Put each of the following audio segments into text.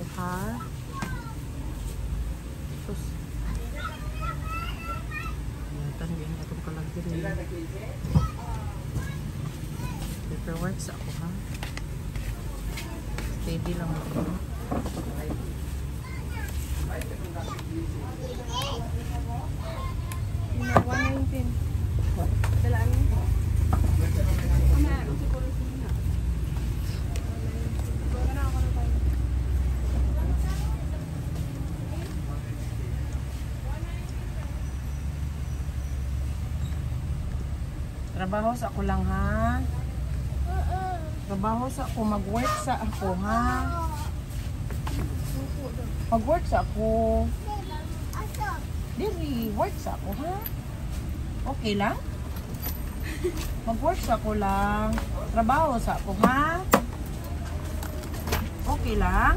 ako ha. Sus. Tandiyan ka itong kalagdiri. Paperworks ako ha. Steady lang ako. Trabaho sa ako lang ha. Trabaho sa ako, mag-work sa ako ha. Mag-work sa ako. Diri, work sa ako ha. Okay lang? Mag-work sa ako lang. Trabaho sa ako ha. Okay lang?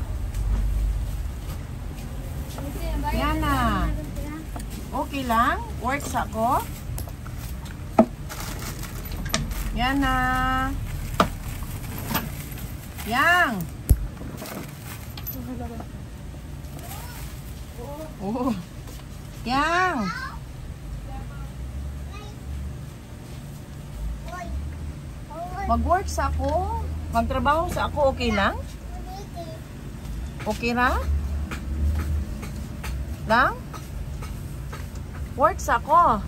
Yan na. Okay lang? Work sa ako? Yan na. Yang. Oh. Yang. Mag-work sa ako. Magtrabaho sa ako. Okay lang? Okay ra? Lang? Work sa ako.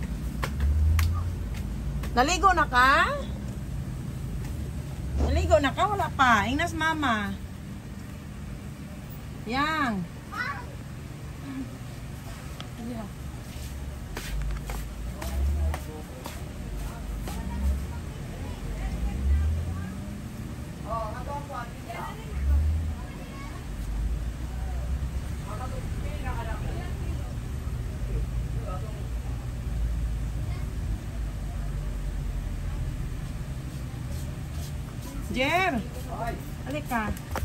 Naligo na ka? Naligo na ka? Wala pa. Ingnas mama. Yang. Jer, halika.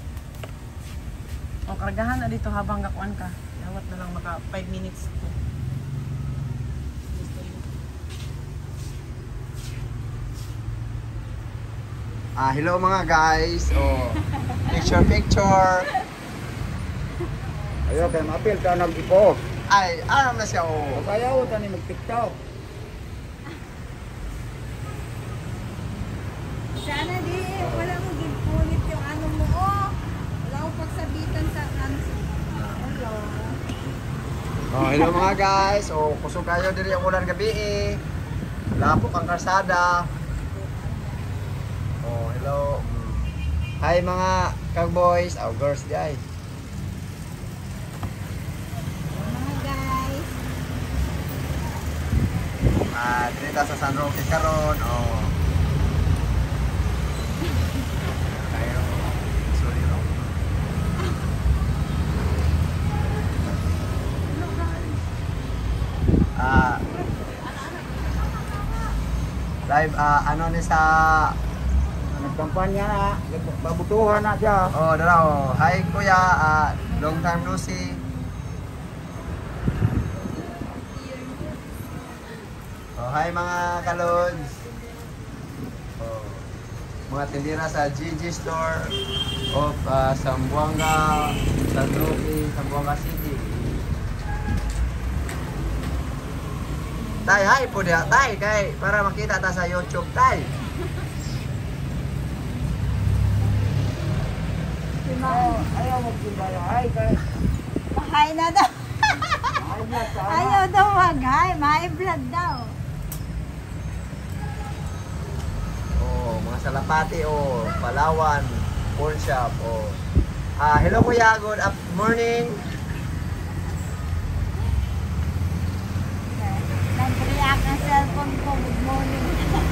O, kargahan na dito habang gakuan ka. Dawat na lang maka 5 minutes. Hello mga guys. Oh, picture. Ayo kay mapil ta nag-ipo. Ay, aram na siya oh. Kayaw ta ni mag-TikTok. Sana di, wala mo ginpunit yung ano mo, oh. Wala akong pagsabitan sa ano. Hello mga guys. Oh, kusog kayo diri ang ulan gabi eh. Lapok ang karsada. Oh, hello. Hi mga kag-boys, girls guys. Mga guys. Dito sa San Roque karon. Oh. Kayo. Sorry no. Live ano ni sa Nagkampanya na, babutuhan na siya. oh, dala oh. Hi kuya, long time no see. Oh, hi mga kalods. Oh, mga tindera sa GG Store of Zamboanga, San Roque, Zamboanga City. Tay, hi po dia, tay, kay para makita ta sa YouTube, tay. Oh, ayaw magsimbaya. Ay, kay Mahay na daw. ay na sa. Ayaw daw mag-hay. Mahay blood daw. Oh, mga salapati oh, Palawan, pawn shop oh. Hello kuya, good morning. Nag-react ang cellphone ko. Good morning.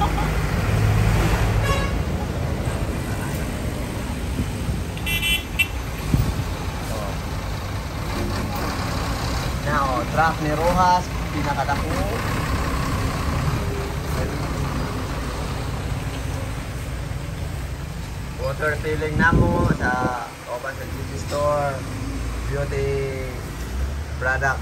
Now, truck ni Rojas, pinakadako. Water filling namo sa open sa GG Store, beauty product.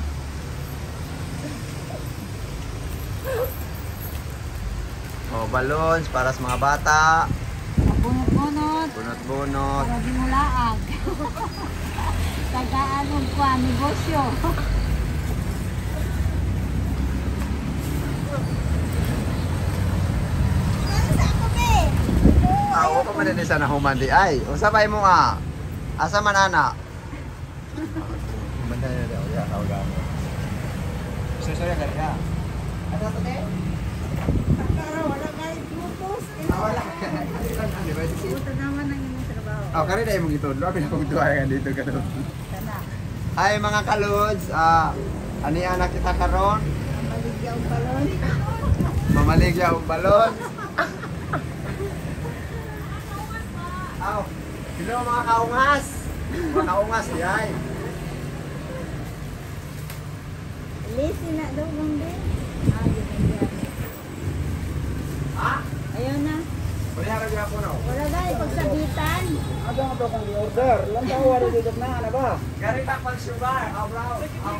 Oh, balloons para sa mga bata. Bunot-bunot. Bunot-bunot. Para di mo laag. magkuha negosyo. Ako pa man din sana humandi ay. Usapay mo asa man ana? Humandi na daw ya kau gamo. Sorry ka ka. Ano to te? Wala kayo Bluetooth. Wala. Di ba si? Ito naman ang inyong trabaho. Oh, kani dai mong itudlo, pinakong tuwa dito ka. Sana. Hi mga kalods, ani anak kita karon? Maligya ang balon. Mamaligya ang balon. Aw, hello mga kaungas. Mga kaungas, yay. Lisi na daw bang din. Yun yan. Ha? Ayaw na. Wala ka dyan po no? Wala ba pagsabitan? Ano nga to kung order? Lang tayo wala dito na, ano ba? Gari tak pag-sugar, bro.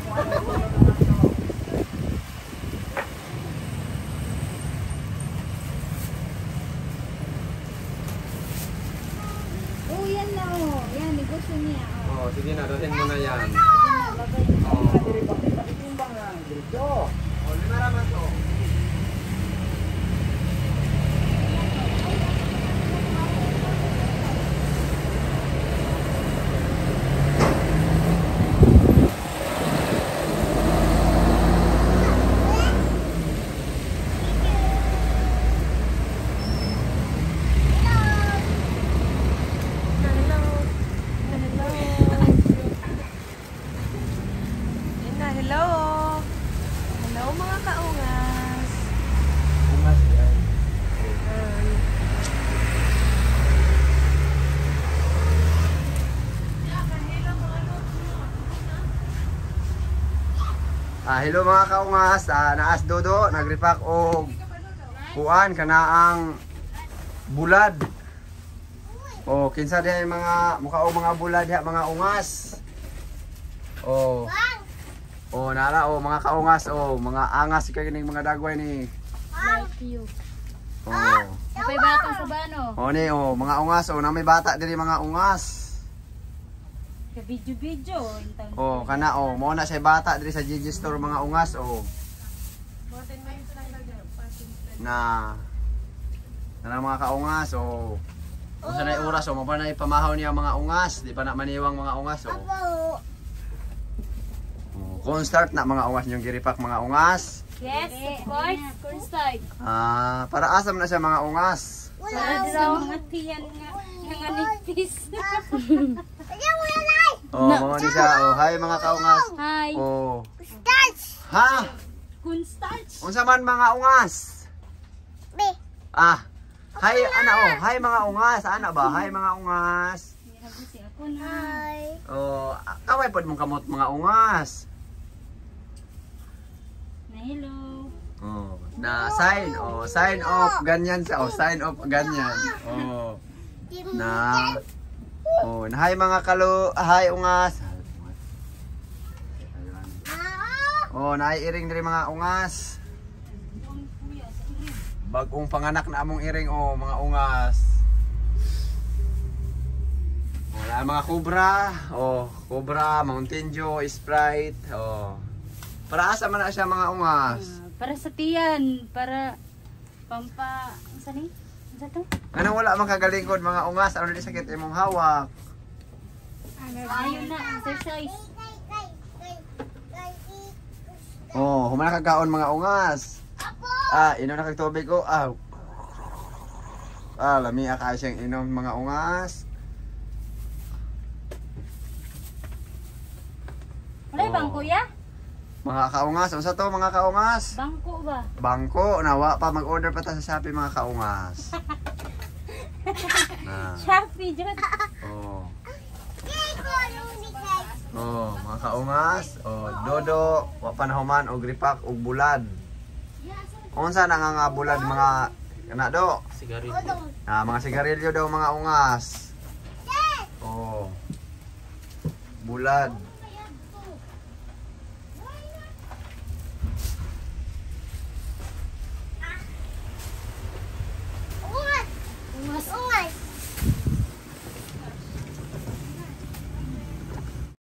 Oh, yan na oh. Yan, negosyo niya. Oh, sige na, datin mo na yan. Sige na, babay na. Pakitimbang na, dito. Oh, lima raman to. Hello! Hello mga kaungas! Ungas yan. Hello mga kaungas, naas dodo, nagrepack og kuan kanaang bulad. Oh, kinsa diha mga mukha og mga bulad diha mga ungas. Oh. Oh, nara mga kaungas mga angas kay kining mga dagway ni. Like you. Oh. Kapay batang sa bano. Ni mga ungas na may bata diri mga ungas. Ka-video-video. Kana mo na siya bata diri sa Gigi Store mga ungas na mga kaungas kung sanay oras mapa na ipamahaw niya mga ungas, di pa na maniwang mga ungas kung start na mga ungas yung giripak mga ungas. Yes, of course. Cornstarch. Para asam na siya mga ungas. Para sa mga tiyan nga nipis. Mga ni siya. Hi mga kaungas. Hi. Ha? Cornstarch. Unsa man mga ungas? Hi ana hi mga ungas. Ana ba? Hi mga ungas. Ako na. Kaway pod mong kamot mga ungas. Hello. Na sign off ganyan sa sign off ganyan. Na hi mga hi ungas. Naiiring diri mga ungas. Bagong panganak na among iring mga ungas. Wala mga cobra, Mountain Dew, Sprite. Para asa man na siya mga ungas. Para sa tiyan, para saan to? Ano wala man kagalingkod mga ungas, ano di sakit imong hawak. Ayun na, exercise. Humana kagaon mga ungas. Inom na kag tubig ko. Lami ka siyang inom mga ungas. Wala bang kuya? Mga kaungas, unsa to mga kaungas? Bangko ba? Bangko, nawa pa mag-order pa ta sa Shopee mga kaungas. Shopee dyan. Mga kaungas, dodo, wa panahuman og ripak og bulad. Unsa na nga bulad mga do? Sigarilyo. Mga sigarilyo daw mga ungas. Bulad.